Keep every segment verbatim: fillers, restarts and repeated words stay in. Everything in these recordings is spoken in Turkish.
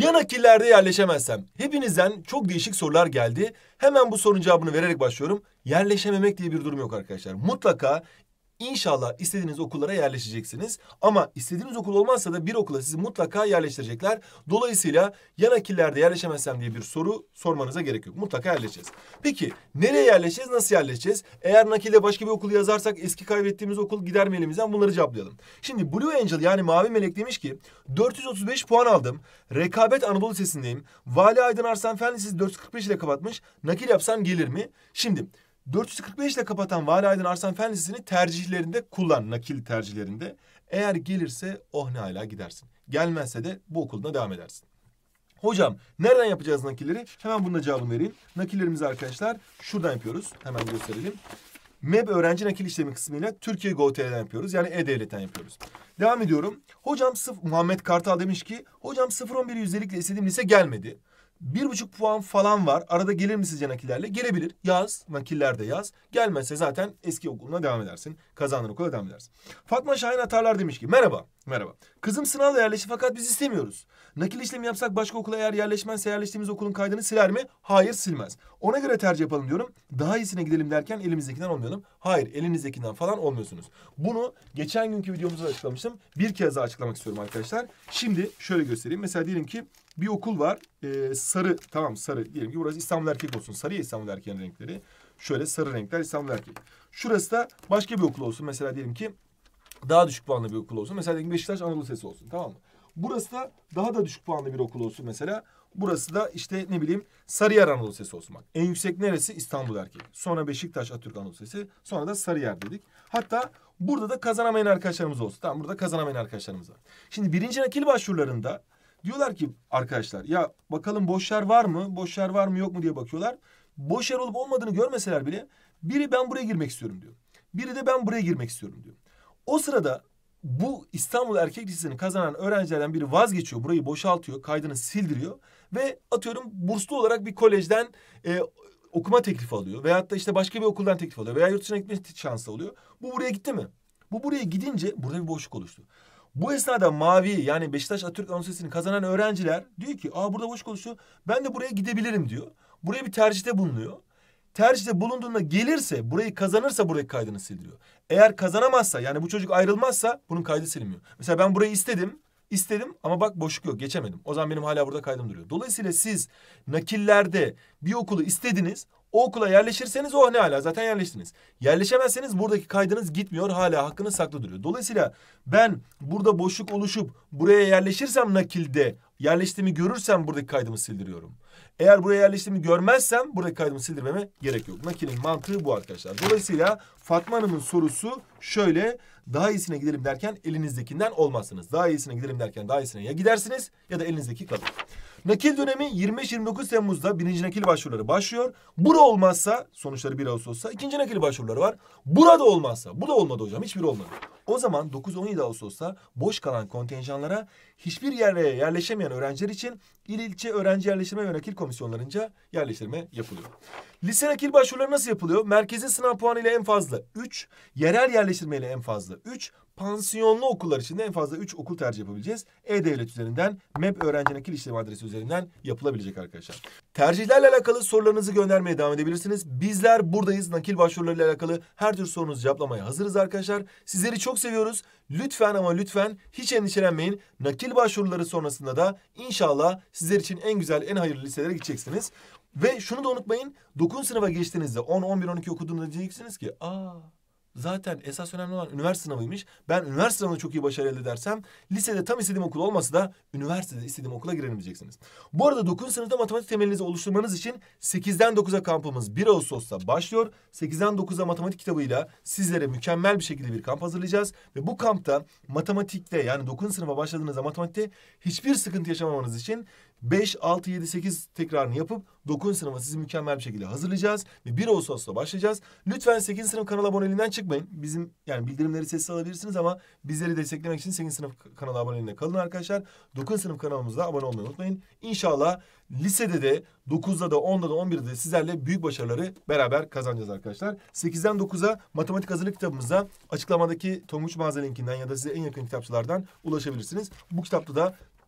Ya nakillerde yerleşemezsem? Hepinizden çok değişik sorular geldi. Hemen bu sorunun cevabını vererek başlıyorum. Yerleşememek diye bir durum yok arkadaşlar. Mutlaka İnşallah istediğiniz okullara yerleşeceksiniz. Ama istediğiniz okul olmazsa da bir okula sizi mutlaka yerleştirecekler. Dolayısıyla ya nakillerde yerleşemezsem diye bir soru sormanıza gerek yok. Mutlaka yerleşeceğiz. Peki nereye yerleşeceğiz, nasıl yerleşeceğiz? Eğer nakilde başka bir okul yazarsak eski kaybettiğimiz okul gider mi elimizden, bunları cevaplayalım. Şimdi Blue Angel yani Mavi Melek demiş ki dört yüz otuz beş puan aldım. Rekabet Anadolu Lisesi'ndeyim. Vali Aydın Arslan Fen Lisesi dört yüz kırk beş ile kapatmış. Nakil yapsam gelir mi? Şimdi dört yüz kırk beş ile kapatan Vali Aydın Arslan Fen Lisesi'ni tercihlerinde kullan, nakil tercihlerinde. Eğer gelirse oh ne hala gidersin. Gelmezse de bu okulda devam edersin. Hocam nereden yapacağız nakilleri? Hemen bunun da cevabını vereyim. Nakillerimizi arkadaşlar şuradan yapıyoruz. Hemen gösterelim. M E B öğrenci nakil işlemi kısmıyla Türkiye Gov.tr'den yapıyoruz. Yani E-Devlet'ten yapıyoruz. Devam ediyorum. Hocam sıf Muhammed Kartal demiş ki hocam sıfır on bir yüzdelikle istediğim lise gelmedi. Bir buçuk puan falan var. Arada gelir mi sizce nakillerle? Gelebilir. Yaz. Nakillerde yaz. Gelmezse zaten eski okuluna devam edersin. Kazandığın okula devam edersin. Fatma Şahin Atarlar demiş ki merhaba. Merhaba. Kızım sınavla yerleşti fakat biz istemiyoruz. Nakil işlemi yapsak başka okula eğer yerleşmezse yerleştiğimiz okulun kaydını siler mi? Hayır, silmez. Ona göre tercih yapalım diyorum. Daha iyisine gidelim derken elimizdekinden olmayalım. Hayır, elinizdekinden falan olmuyorsunuz. Bunu geçen günkü videomuzda açıklamıştım. Bir kez daha açıklamak istiyorum arkadaşlar. Şimdi şöyle göstereyim. Mesela diyelim ki bir okul var. Ee, sarı, tamam sarı. Diyelim ki burası İstanbul Erkek olsun. Sarı ya İstanbul Erkek'in renkleri. Şöyle sarı renkler İstanbul Erkek. Şurası da başka bir okul olsun. Mesela diyelim ki daha düşük puanlı bir okul olsun. Mesela diyelim ki Beşiktaş Anadolu Lisesi olsun. Tamam mı? Burası da daha da düşük puanlı bir okul olsun mesela. Burası da işte ne bileyim Sarıyer Anadolu Lisesi olsun bak. En yüksek neresi? İstanbul Erkek. Sonra Beşiktaş Atatürk Anadolu Lisesi. Sonra da Sarıyer dedik. Hatta burada da kazanamayan arkadaşlarımız olsun. Tamam, burada kazanamayan arkadaşlarımız var. Şimdi birinci nakil başvurularında diyorlar ki arkadaşlar ya bakalım boş yer var mı? Boş yer var mı yok mu diye bakıyorlar. Boş yer olup olmadığını görmeseler bile biri ben buraya girmek istiyorum diyor. Biri de ben buraya girmek istiyorum diyor. O sırada bu İstanbul Erkek Lisesi'ni kazanan öğrencilerden biri vazgeçiyor. Burayı boşaltıyor, kaydını sildiriyor ve atıyorum burslu olarak bir kolejden e, okuma teklifi alıyor. Veyahut da işte başka bir okuldan teklif alıyor. Veya yurt dışına gitme şansı oluyor. Bu buraya gitti mi? Bu buraya gidince burada bir boşluk oluştu. Bu esnada Mavi yani Beşiktaş Atatürk Anadolu Lisesi'ni kazanan öğrenciler diyor ki aa burada boşluk oluşuyor. Ben de buraya gidebilirim diyor. Buraya bir tercihte bulunuyor. Tercihte bulunduğunda gelirse, burayı kazanırsa burayı kaydını sildiriyor. Eğer kazanamazsa yani bu çocuk ayrılmazsa bunun kaydı silinmiyor. Mesela ben burayı istedim, istedim ama bak boşluk yok, geçemedim. O zaman benim hala burada kaydım duruyor. Dolayısıyla siz nakillerde bir okulu istediniz, o okula yerleşirseniz oh ne hala zaten yerleştiniz. Yerleşemezseniz buradaki kaydınız gitmiyor, hala hakkınız saklı duruyor. Dolayısıyla ben burada boşluk oluşup buraya yerleşirsem nakilde, yerleştiğimi görürsem buradaki kaydımı sildiriyorum. Eğer buraya yerleştiğimi görmezsem buradaki kaydımı sildirmeme gerek yok. Nakilin mantığı bu arkadaşlar. Dolayısıyla Fatma Hanım'ın sorusu şöyle: daha iyisine gidelim derken elinizdekinden olmazsınız. Daha iyisine gidelim derken daha iyisine ya gidersiniz ya da elinizdeki kalır. Nakil dönemi yirmi beş yirmi dokuz Temmuz'da birinci nakil başvuruları başlıyor. Bura olmazsa sonuçları bir Ağustos'ta ikinci nakil başvuruları var. Burada olmazsa, bu da olmadı hocam, hiçbiri olmadı. O zaman dokuz on yedi Ağustos'ta boş kalan kontenjanlara hiçbir yere yerleşemeyen öğrenciler için il ilçe öğrenci yerleştirme ve nakil komisyonlarınca yerleştirme yapılıyor. Lise nakil başvuruları nasıl yapılıyor? Merkezin sınav puanı ile en fazla üç, yerel yerleştirme ile en fazla üç, pansiyonlu okullar için de en fazla üç okul tercih yapabileceğiz. E-Devlet üzerinden, M E B öğrenci nakil işlemi adresi üzerinden yapılabilecek arkadaşlar. Tercihlerle alakalı sorularınızı göndermeye devam edebilirsiniz. Bizler buradayız. Nakil başvurularıyla alakalı her tür sorunuzu cevaplamaya hazırız arkadaşlar. Sizleri çok seviyoruz. Lütfen ama lütfen hiç endişelenmeyin. Nakil başvuruları sonrasında da inşallah sizler için en güzel, en hayırlı liselere gideceksiniz. Ve şunu da unutmayın. dokuzuncu sınıfa geçtiğinizde on, on bir, on iki okuduğunuzda diyeceksiniz ki aa zaten esas önemli olan üniversite sınavıymış. Ben üniversite sınavında çok iyi başarı elde edersem lisede tam istediğim okul olmasa da üniversitede istediğim okula girerim diyeceksiniz. Bu arada dokuzuncu sınıfta matematik temelinizi oluşturmanız için sekizden dokuza kampımız bir Ağustos'ta başlıyor. sekizden dokuza matematik kitabıyla sizlere mükemmel bir şekilde bir kamp hazırlayacağız. Ve bu kampta matematikte yani dokuzuncu sınıfa başladığınızda matematikte hiçbir sıkıntı yaşamamanız için beş, altı, yedi, sekiz tekrarını yapıp dokuzuncu sınıfa sizi mükemmel bir şekilde hazırlayacağız. Ve bir Ağustos'ta başlayacağız. Lütfen sekizinci sınıf kanal aboneliğinden çıkmayın. Bizim yani bildirimleri sessiz alabilirsiniz ama bizleri desteklemek için sekizinci sınıf kanal aboneliğinde kalın arkadaşlar. dokuzuncu sınıf kanalımıza abone olmayı unutmayın. İnşallah lisede de dokuzda da onda da on birde de sizlerle büyük başarıları beraber kazanacağız arkadaşlar. sekizden dokuza matematik hazırlık kitabımıza açıklamadaki Tonguç mağaza linkinden ya da size en yakın kitapçılardan ulaşabilirsiniz. Bu kitapta da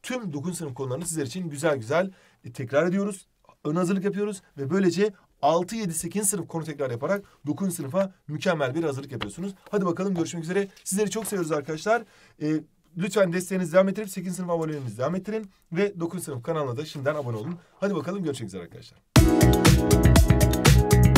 tüm dokuzuncu sınıf konularını sizler için güzel güzel e, tekrar ediyoruz. Ön hazırlık yapıyoruz ve böylece altı, yedi, sekizinci sınıf konu tekrar yaparak dokuzuncu sınıfa mükemmel bir hazırlık yapıyorsunuz. Hadi bakalım, görüşmek üzere. Sizleri çok seviyoruz arkadaşlar. Ee, lütfen desteğinizi devam ettirip sekizinci sınıf aboneliğinizi devam ettirin. Ve dokuzuncu sınıf kanalına da şimdiden abone olun. Hadi bakalım, görüşmek üzere arkadaşlar.